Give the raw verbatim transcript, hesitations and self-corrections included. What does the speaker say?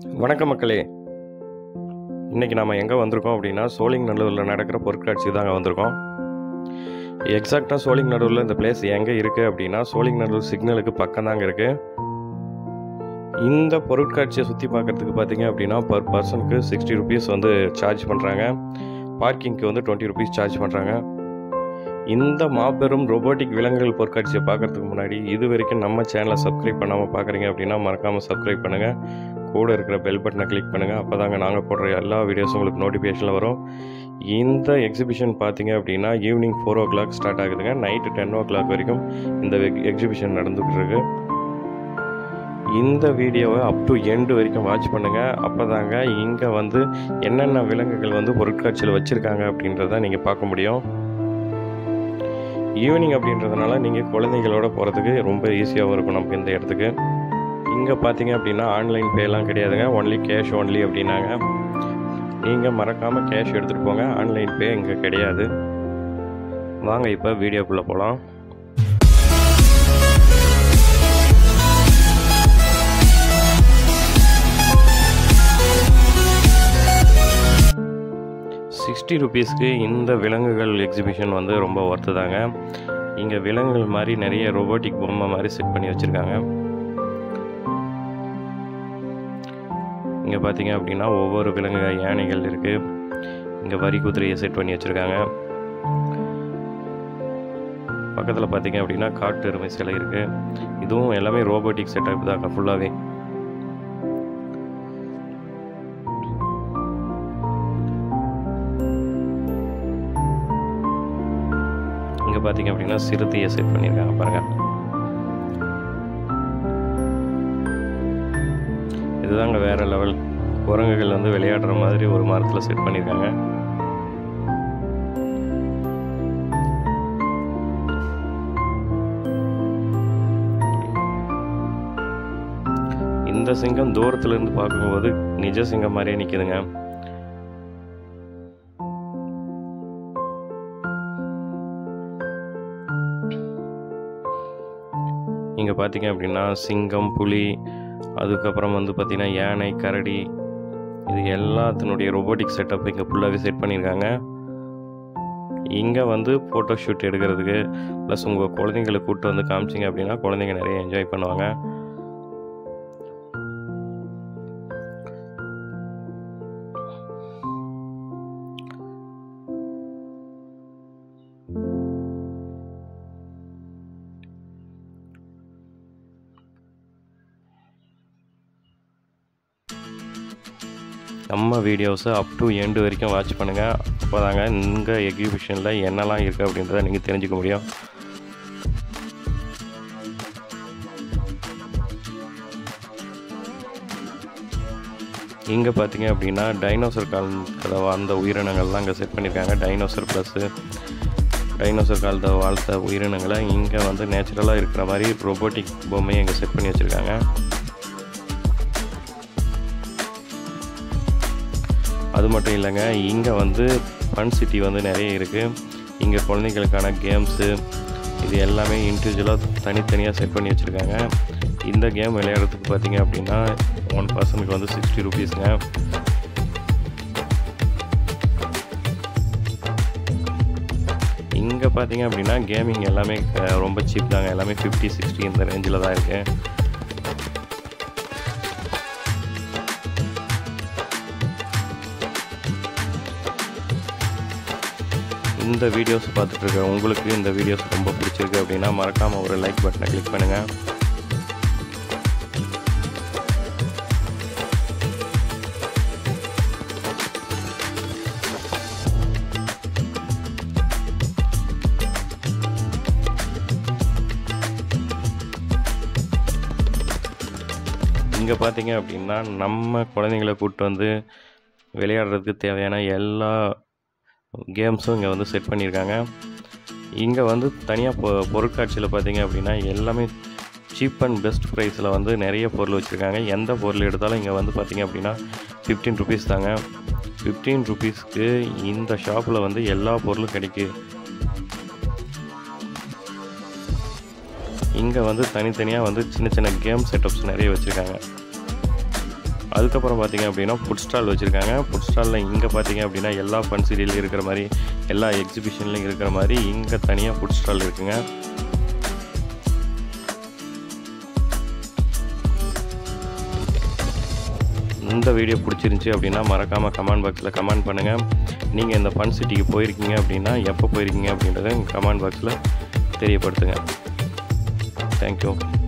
வணக்கம் மக்களே. இன்றைக்கி நம்ம எங்கே வந்திருக்கோம் அப்படின்னா சோழிங்கநல்லூரில் நடக்கிற பொருட்காட்சி தாங்க வந்திருக்கோம். எக்ஸாக்டாக சோழிங்கநல்லூரில் இந்த பிளேஸ் எங்கே இருக்குது அப்படின்னா சோழிங்கநல்லூர் சிக்னலுக்கு பக்கம் தாங்க இருக்குது. இந்த பொருட்காட்சியை சுற்றி பார்க்குறதுக்கு பார்த்தீங்க அப்படின்னா பர் பர்சனுக்கு சிக்ஸ்டி ருபீஸ் வந்து சார்ஜ் பண்ணுறாங்க. பார்க்கிங்க்கு வந்து டுவெண்ட்டி ருபீஸ் சார்ஜ் பண்ணுறாங்க. இந்த மாபெரும் ரோபோட்டிக் விலங்குகள் பொருட்காட்சியை பார்க்குறதுக்கு முன்னாடி இது வரைக்கும் நம்ம சேனலை சப்ஸ்கிரைப் பண்ணாமல் பார்க்குறீங்க அப்படின்னா மறக்காமல் சப்ஸ்கிரைப் பண்ணுங்கள். கூட இருக்கிற பெல் பட்டனை கிளிக் பண்ணுங்கள். அப்போ தாங்க நாங்கள் போடுற எல்லா வீடியோஸும் உங்களுக்கு நோட்டிஃபிகேஷனில் வரும். இந்த எக்ஸிபிஷன் பார்த்தீங்க அப்படின்னா evening four o'clock start ஆகுதுங்க. நைட்டு டென் ஓ கிளாக் வரைக்கும் இந்த எக்ஸிபிஷன் நடந்துகிட்டு இருக்கு. இந்த வீடியோவை அப் டு எண்டு வரைக்கும் வாட்ச் பண்ணுங்கள். அப்போ தாங்க இங்கே வந்து என்னென்ன விலங்குகள் வந்து பொருட்காட்சியில் வச்சுருக்காங்க அப்படின்றத நீங்கள் பார்க்க முடியும். ஈவினிங் அப்படின்றதுனால நீங்கள் குழந்தைங்களோட போகிறதுக்கு ரொம்ப ஈஸியாகவும் இருக்கும் நமக்கு இந்த இடத்துக்கு. இங்கே பார்த்தீங்க அப்படின்னா ஆன்லைன் பேலாம் கிடையாதுங்க, ஒன்லி கேஷ் ஒன்லி அப்படின்னாங்க. நீங்கள் மறக்காமல் கேஷ் எடுத்துகிட்டு போங்க, ஆன்லைன் பே இங்கே கிடையாது. வாங்க இப்போ வீடியோக்குள்ளே போகலாம். சிக்ஸ்டி ருபீஸ்க்கு இந்த விலங்குகள் எக்ஸிபிஷன் வந்து ரொம்ப ஒர்த்து தாங்க. இங்கே விலங்குகள் மாதிரி நிறைய ரோபோட்டிக் பொம்மை மாதிரி செட் பண்ணி வச்சுருக்காங்க. இங்கே பார்த்தீங்க அப்படின்னா ஒவ்வொரு விலங்கு யானைகள் இருக்குது. இங்கே வரி குதிரையை செட் பண்ணி வச்சுருக்காங்க. பக்கத்தில் பார்த்தீங்க அப்படின்னா காட்டு எருமை சிலை இருக்குது. இதுவும் எல்லாமே ரோபோட்டிக் செட்டப் தாங்க ஃபுல்லாகவே. இங்கே பார்த்தீங்க அப்படின்னா சிறுத்தையை செட் பண்ணியிருக்காங்க பாருங்கள். இதுதாங்க வேறு லெவல். குரங்குகள் வந்து விளையாடுற மாதிரி ஒரு மரத்தில் செட் பண்ணியிருக்காங்க. இந்த சிங்கம் தூரத்துலேருந்து பார்க்கும்போது நிஜ சிங்கம் மாதிரியே நிற்கிதுங்க. இங்கே பார்த்தீங்க அப்படின்னா சிங்கம், புலி, அதுக்கப்புறம் வந்து பார்த்திங்கன்னா யானை, கரடி, இது எல்லாத்தினுடைய ரோபோட்டிக் செட்டப் இங்கே ஃபுல்லாகவே செட் பண்ணியிருக்காங்க. இங்கே வந்து ஃபோட்டோ ஷூட் எடுக்கிறதுக்கு ப்ளஸ் உங்கள் குழந்தைங்களை கூப்பிட்டு வந்து காமிச்சிங்க அப்படின்னா குழந்தைங்க நிறைய என்ஜாய் பண்ணுவாங்க. நம்ம வீடியோஸை அப் டு எண்டு வரைக்கும் வாட்ச் பண்ணுங்கள். அப்போ தாங்க இங்கே எக்ஸிபிஷனில் என்னெல்லாம் இருக்குது அப்படின்றத நீங்கள் தெரிஞ்சுக்க முடியும். இங்கே பார்த்தீங்க அப்படின்னா டைனோசர் காலத்தில் வாழ்ந்த உயிரினங்கள்லாம் இங்கே செட் பண்ணியிருக்காங்க. டைனோசர் ப்ளஸ்ஸு டைனோசர் காலத்தை வாழ்த்த உயிரினங்களை இங்கே வந்து நேச்சுரலாக இருக்கிற மாதிரி ரோபோட்டிக் பொம்மையை இங்கே செட் பண்ணி வச்சுருக்காங்க. அது மட்டும் இல்லைங்க, இங்கே வந்து ஃபன் சிட்டி வந்து நிறைய இருக்குது. இங்கே குழந்தைங்களுக்கான கேம்ஸு இது எல்லாமே இண்டிவிஜுவலாக தனித்தனியாக செட் பண்ணி வச்சுருக்காங்க. இந்த கேம் விளையாடுறதுக்கு பார்த்தீங்க அப்படின்னா ஒன் பர்சனுக்கு வந்து சிக்ஸ்டி ருபீஸுங்க. இங்கே பார்த்தீங்க அப்படின்னா கேமிங் எல்லாமே ரொம்ப சீப் தாங்க. எல்லாமே ஃபிஃப்டி சிக்ஸ்டி இந்த ரேஞ்சில் தான் இருக்குது. இந்த வீடியோஸ் பார்த்துட்ருக்க உங்களுக்கு இந்த வீடியோஸ் ரொம்ப பிடிச்சிருக்கு அப்படின்னா மறக்காமல் ஒரு லைக் பட்டனை கிளிக் பண்ணுங்கள். இங்கே பார்த்தீங்க அப்படின்னா நம்ம குழந்தைங்களை கூப்பிட்டு வந்து விளையாடுறதுக்கு தேவையான எல்லா கேம்ஸும் இங்கே வந்து செட் பண்ணியிருக்காங்க. இங்கே வந்து தனியாக பொ பொருட்காட்சியில் பார்த்தீங்க அப்படின்னா எல்லாமே சீப் அண்ட் பெஸ்ட் ப்ரைஸில் வந்து நிறைய பொருள் வச்சுருக்காங்க. எந்த பொருள் எடுத்தாலும் இங்கே வந்து பார்த்திங்க அப்படின்னா ஃபிஃப்டீன் ருபீஸ் தாங்க. ஃபிஃப்டீன் ருபீஸ்க்கு இந்த ஷாப்பில் வந்து எல்லா பொருளும் கிடைக்கும். இங்கே வந்து தனித்தனியாக வந்து சின்ன சின்ன கேம் செட்டப்ஸ் நிறைய வச்சுருக்காங்க. அதுக்கப்புறம் பார்த்திங்க அப்படின்னா ஃபுட் ஸ்டால் வச்சுருக்காங்க. ஃபுட் ஸ்டாலில் இங்கே பார்த்திங்க அப்படின்னா எல்லா ஃபன் சிட்டிலையும் இருக்கிற மாதிரி, எல்லா எக்ஸிபிஷன்லையும் இருக்கிற மாதிரி இங்கே தனியாக ஃபுட் ஸ்டால் இருக்குங்க. இந்த வீடியோ பிடிச்சிருந்துச்சி அப்படின்னா மறக்காமல் கமெண்ட் பாக்ஸில் கமெண்ட் பண்ணுங்கள். நீங்கள் இந்த ஃபன் சிட்டிக்கு போயிருக்கீங்க அப்படின்னா எப்போ போயிருக்கீங்க அப்படின்றத கமெண்ட் பாக்ஸில் தெரியப்படுத்துங்க. தேங்க்யூ.